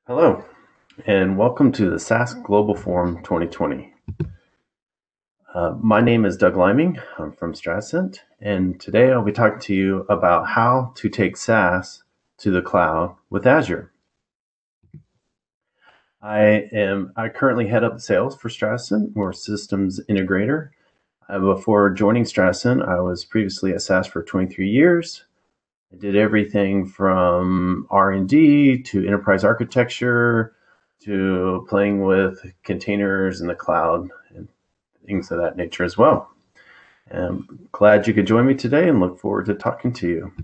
Hello, and welcome to the SAS Global Forum 2020. My name is Doug Liming. I'm from Stratacent, and today I'll be talking to you about how to take SAS to the cloud with Azure. I currently head up sales for Stratacent. We're a systems integrator. Before joining Stratacent, I was previously at SAS for 23 years. I did everything from R&D to enterprise architecture to playing with containers in the cloud and things of that nature as well. I'm glad you could join me today and look forward to talking to you.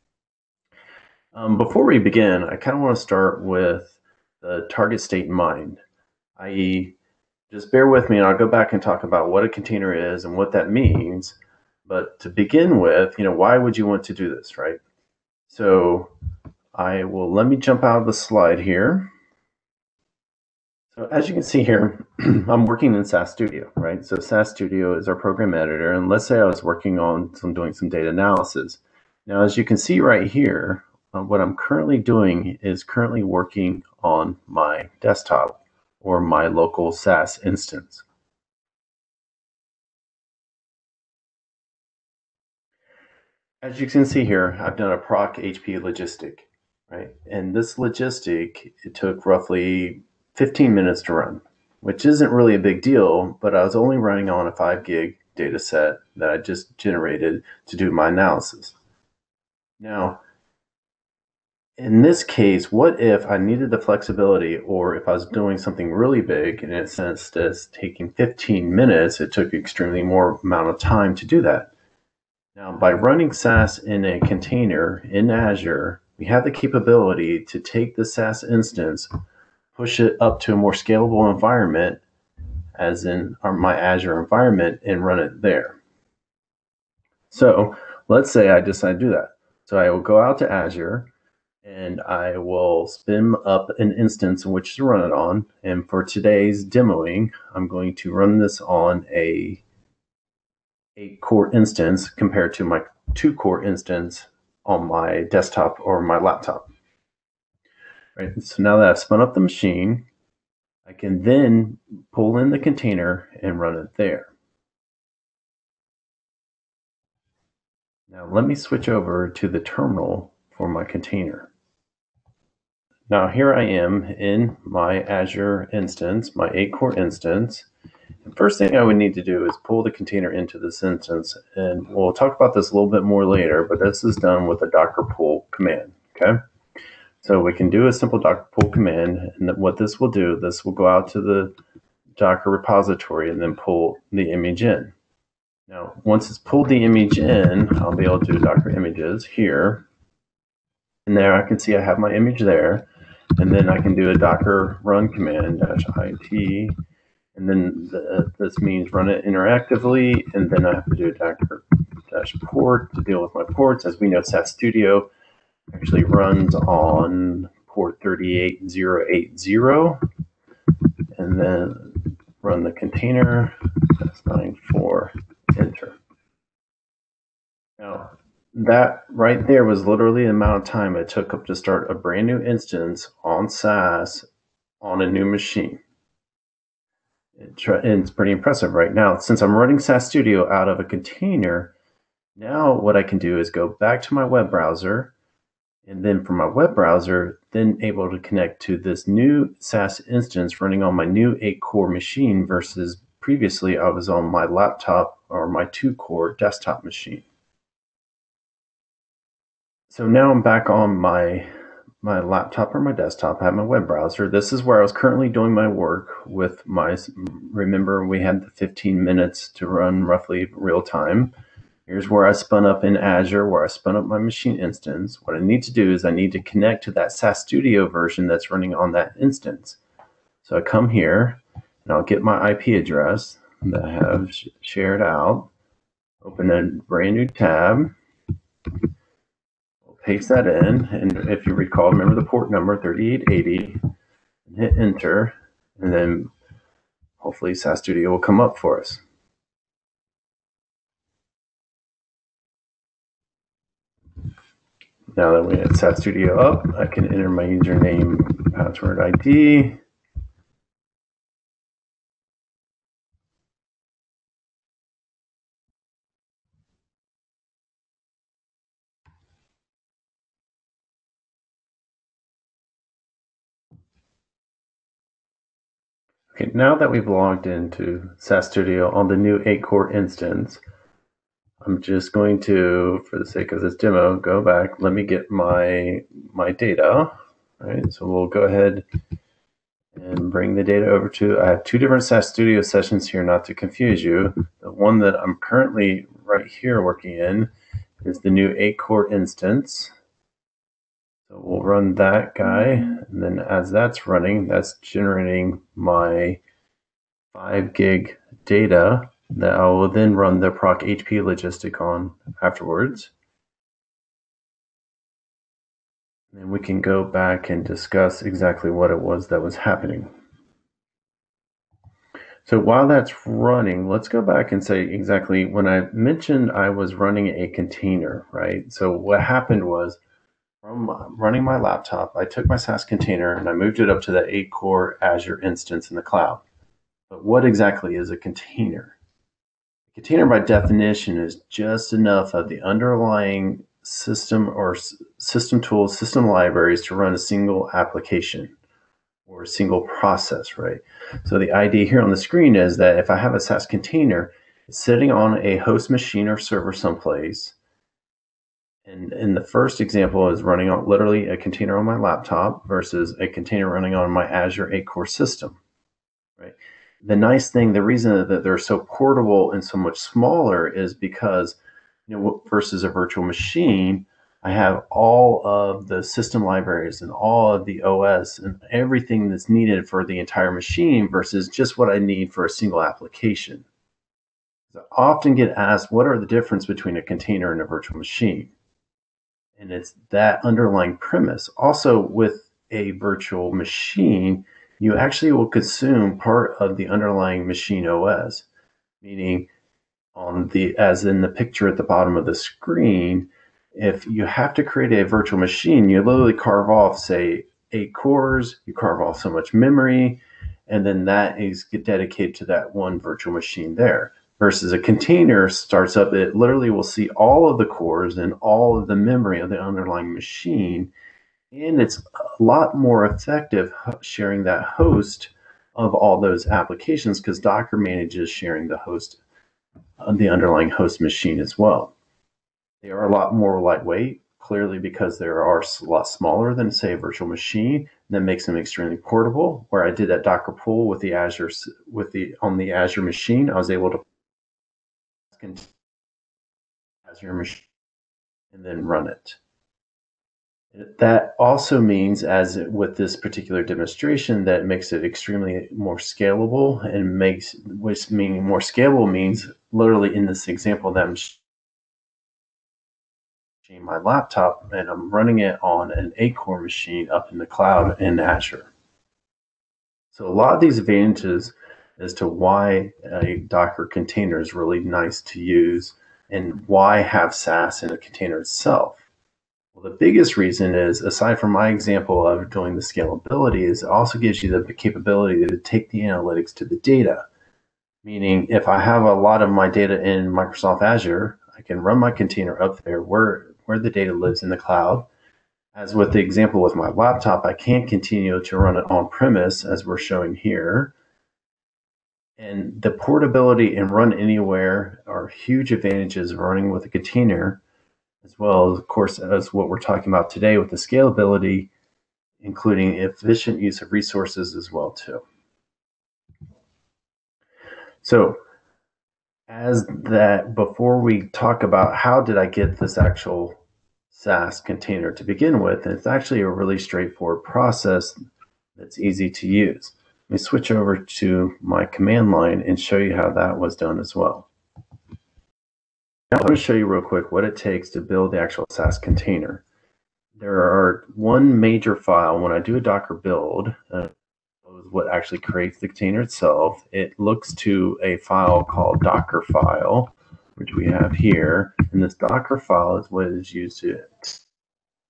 Before we begin, I kind of want to start with the target state in mind, i.e., just bear with me and I'll go back and talk about what a container is and what that means. But to begin with, why would you want to do this, right? So let me jump out of the slide here. So as you can see here, I'm working in SAS Studio, right? So SAS Studio is our program editor, and let's say I was working on doing some data analysis. Now, as you can see right here, what I'm currently doing is currently working on my desktop or my local SAS instance. As you can see here, I've done a PROC HP logistic, right? And this logistic, it took roughly 15 minutes to run, which isn't really a big deal, but I was only running on a 5 gig data set that I just generated to do my analysis. Now, in this case, what if I needed the flexibility, or if I was doing something really big, and instead of taking 15 minutes, it took extremely more amount of time to do that. Now, by running SAS in a container in Azure, we have the capability to take the SAS instance, push it up to a more scalable environment, as in my Azure environment, and run it there. So let's say I decide to do that. So I will go out to Azure, and I will spin up an instance in which to run it on. And for today's demoing, I'm going to run this on a 8-core instance compared to my 2-core instance on my desktop or my laptop. Right. So now that I've spun up the machine, I can then pull in the container and run it there. Now let me switch over to the terminal for my container. Now here I am in my Azure instance, my 8-core instance. The first thing I would need to do is pull the container into this instance, and we'll talk about this a little bit more later, but this is done with a docker pull command, okay? So we can do a simple docker pull command, and what this will do, this will go out to the Docker repository and then pull the image in. Now, once it's pulled the image in, I'll be able to do Docker images here, and there I can see I have my image there, and then I can do a Docker run command -it, and then this means run it interactively, and then I have to do a Docker -port to deal with my ports. As we know, SAS Studio actually runs on port 38080, and then run the container -94, enter. Now, that right there was literally the amount of time it took up to start a brand new instance on SAS on a new machine. It's pretty impressive right now. Since I'm running SAS Studio out of a container, now what I can do is go back to my web browser, and then from my web browser, then able to connect to this new SAS instance running on my new 8-core machine versus previously I was on my laptop or my 2-core desktop machine. So now I'm back on my laptop or my desktop. I have my web browser. This is where I was currently doing my work with remember we had the 15 minutes to run roughly real time. Here's where I spun up in Azure, where I spun up my machine instance. What I need to do is I need to connect to that SAS Studio version that's running on that instance. So I come here and I'll get my IP address that I have shared out, open a brand new tab, paste that in, and if you recall, remember the port number 3880, and hit enter, and then hopefully SAS Studio will come up for us. now that we have SAS Studio up, I can enter my username, password ID. Okay, now that we've logged into SAS Studio on the new 8-core instance, I'm just going to, for the sake of this demo, go back. Let me get my data. Right, so we'll go ahead and bring the data over to, I have two different SAS Studio sessions here, not to confuse you. The one that I'm currently right here working in is the new 8-core instance. So we'll run that guy, and then as that's running, that's generating my 5 gig data that I will then run the PROC HP logistic on afterwards. And we can go back and discuss exactly what it was that was happening. So while that's running, let's go back and say exactly when I mentioned I was running a container, right? So what happened was from running my laptop, I took my SAS container and I moved it up to the 8-core Azure instance in the cloud. But what exactly is a container? A container by definition is just enough of the underlying system or system tools, system libraries to run a single application or a single process, right? So the idea here on the screen is that if I have a SAS container sitting on a host machine or server someplace, and in the first example is running on literally a container on my laptop versus a container running on my Azure 8-core system, right? The nice thing, the reason that they're so portable and so much smaller is because, versus a virtual machine, I have all of the system libraries and all of the OS and everything that's needed for the entire machine versus just what I need for a single application. I often get asked, what are the difference between a container and a virtual machine? And it's that underlying premise. Also, with a virtual machine, you actually will consume part of the underlying machine OS, meaning as in the picture at the bottom of the screen, if you have to create a virtual machine, you literally carve off, say, 8 cores, you carve off so much memory, and then that is dedicated to that one virtual machine there. Versus a container starts up, it literally will see all of the cores and all of the memory of the underlying machine, and it's a lot more effective sharing that host of all those applications because Docker manages sharing the host of the underlying host machine as well. They are a lot more lightweight, clearly because they are a lot smaller than, say, a virtual machine. That makes them extremely portable. Where I did that Docker pull with the Azure on the Azure machine, I was able to Azure machine and then run it. That also means, as with this particular demonstration, that makes it extremely more scalable and which meaning more scalable means literally in this example that I'm my laptop and I'm running it on an 8-core machine up in the cloud in Azure. So a lot of these advantages as to why a Docker container is really nice to use and why have SAS in a container itself. Well, the biggest reason is, aside from my example of doing the scalability, is it also gives you the capability to take the analytics to the data. Meaning, if I have a lot of my data in Microsoft Azure, I can run my container up there where the data lives in the cloud. As with the example with my laptop, I can't continue to run it on premise as we're showing here. And the portability and run anywhere are huge advantages of running with a container, as well as, of course, as what we're talking about today with the scalability, including efficient use of resources as well too. So as that, before we talk about how did I get this actual SAS container to begin with, it's actually a really straightforward process that's easy to use. Let me switch over to my command line and show you how that was done as well. Now I'm going to show you real quick what it takes to build the actual SAS container. There are one major file. When I do a Docker build, what actually creates the container itself, it looks to a file called Docker file, which we have here. And this Docker file is what is used to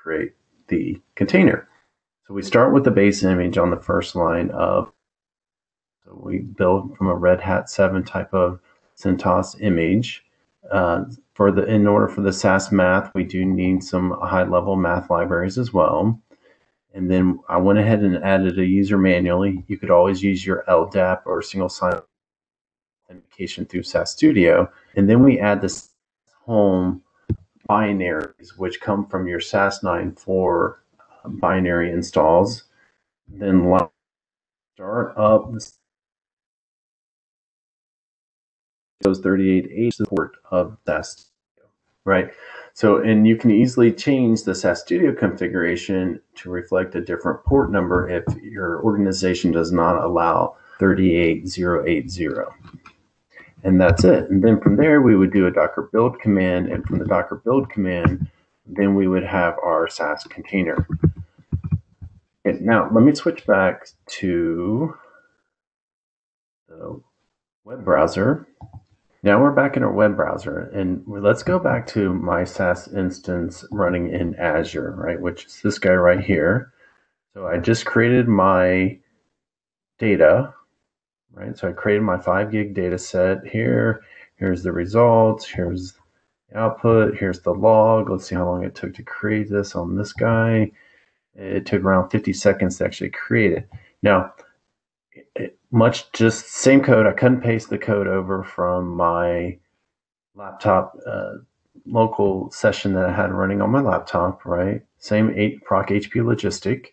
create the container. So we start with the base image on the first line of, so we build from a Red Hat 7 type of CentOS image. In order for the SAS math, we do need some high-level math libraries as well. And then I went ahead and added a user manually. You could always use your LDAP or single sign authentication through SAS Studio. And then we add this home binaries, which come from your SAS 9 for binary installs. Then start up those 38H support of SAS, right? So, and you can easily change the SAS Studio configuration to reflect a different port number if your organization does not allow 38080. And that's it. And then from there, we would do a Docker build command. And from the Docker build command, then we would have our SAS container. Okay, now, let me switch back to the web browser. Now we're back in our web browser, and let's go back to my SAS instance running in Azure, right, which is this guy right here. So I just created my data, right? So I created my 5 gig data set here. Here's the results. Here's the output. Here's the log. Let's see how long it took to create this on this guy. It took around 50 seconds to actually create it. Now, much just same code. I cut and paste the code over from my laptop local session that I had running on my laptop, right? Same PROC HP logistic.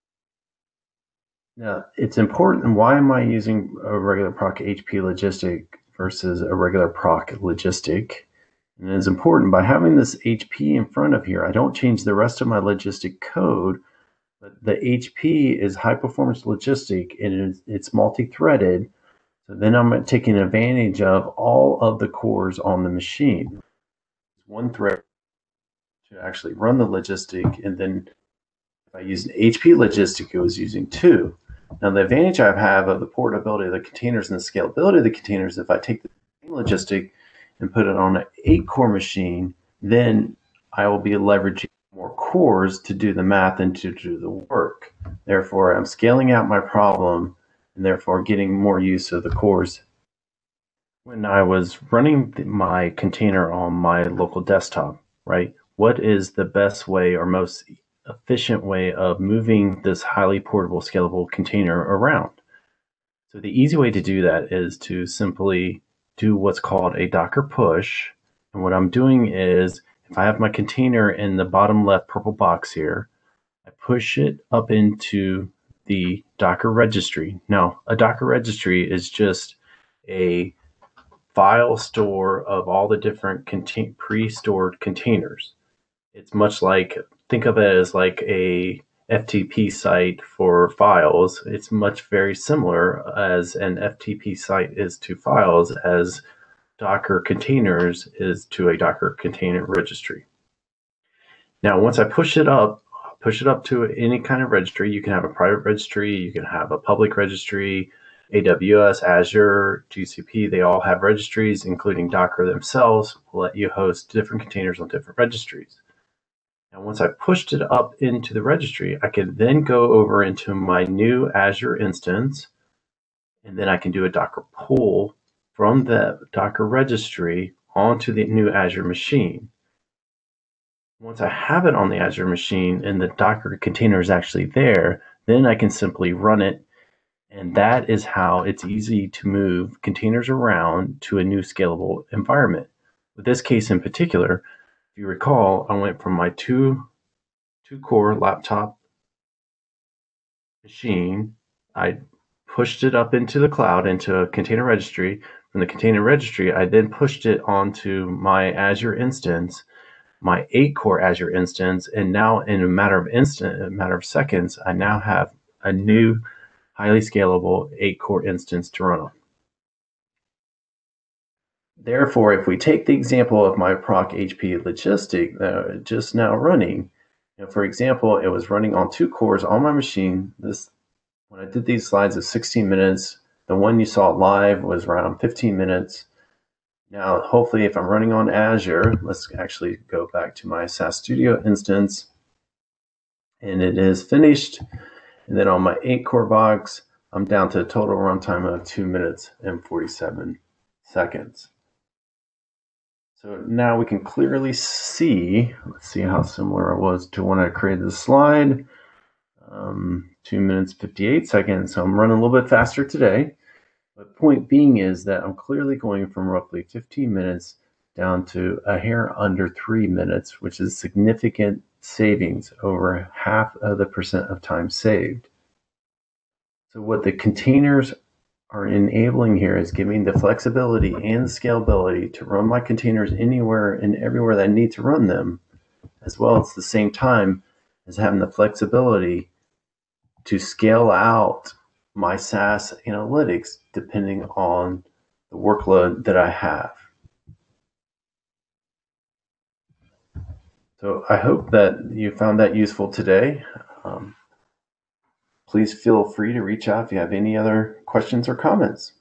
Now, it's important. Why am I using a regular PROC HP logistic versus a regular PROC logistic? And it's important, by having this HP in front of here, I don't change the rest of my logistic code, but the HP is high performance logistic and it's multi-threaded. So then I'm taking advantage of all of the cores on the machine. One thread to actually run the logistic, and then if I use an HP logistic, it was using 2. Now the advantage I have of the portability of the containers and the scalability of the containers, if I take the same logistic and put it on an 8-core machine, then I will be leveraging more cores to do the math and to do the work. Therefore, I'm scaling out my problem and therefore getting more use of the cores. When I was running my container on my local desktop, right, what is the best way or most efficient way of moving this highly portable, scalable container around? So the easy way to do that is to simply do what's called a Docker push. And what I'm doing is, if I have my container in the bottom left purple box here, I push it up into the Docker registry. Now, a Docker registry is just a file store of all the different pre-stored containers. It's much like, think of it as like a FTP site for files. It's much very similar as an FTP site is to files as Docker containers is to a Docker container registry. Now, once I push it up to any kind of registry. You can have a private registry, you can have a public registry, AWS, Azure, GCP, they all have registries, including Docker themselves, will let you host different containers on different registries. Now, once I pushed it up into the registry, I can then go over into my new Azure instance, and then I can do a Docker pull from the Docker registry onto the new Azure machine. Once I have it on the Azure machine and the Docker container is actually there, then I can simply run it. And that is how it's easy to move containers around to a new scalable environment. With this case in particular, if you recall, I went from my two-core laptop machine. I pushed it up into the cloud, into a container registry. From the container registry, I then pushed it onto my Azure instance, my 8-core Azure instance, and now in a matter of seconds, I now have a new highly scalable 8-core instance to run on. Therefore, if we take the example of my PROC HP logistic just now running, for example, it was running on 2 cores on my machine. When I did these slides of 16 minutes, the one you saw live was around 15 minutes. Now, hopefully, if I'm running on Azure, let's actually go back to my SAS Studio instance. and it is finished. And then on my 8-core box, I'm down to a total runtime of 2 minutes and 47 seconds. So now we can clearly see, let's see how similar it was to when I created the slide. 2 minutes, 58 seconds. So I'm running a little bit faster today. But point being is that I'm clearly going from roughly 15 minutes down to a hair under 3 minutes, which is significant savings, over half of the percent of time saved. So what the containers are enabling here is giving the flexibility and scalability to run my containers anywhere and everywhere that I need to run them, as well as the same time as having the flexibility to scale out my SAS analytics depending on the workload that I have. So I hope that you found that useful today. Please feel free to reach out if you have any other questions or comments.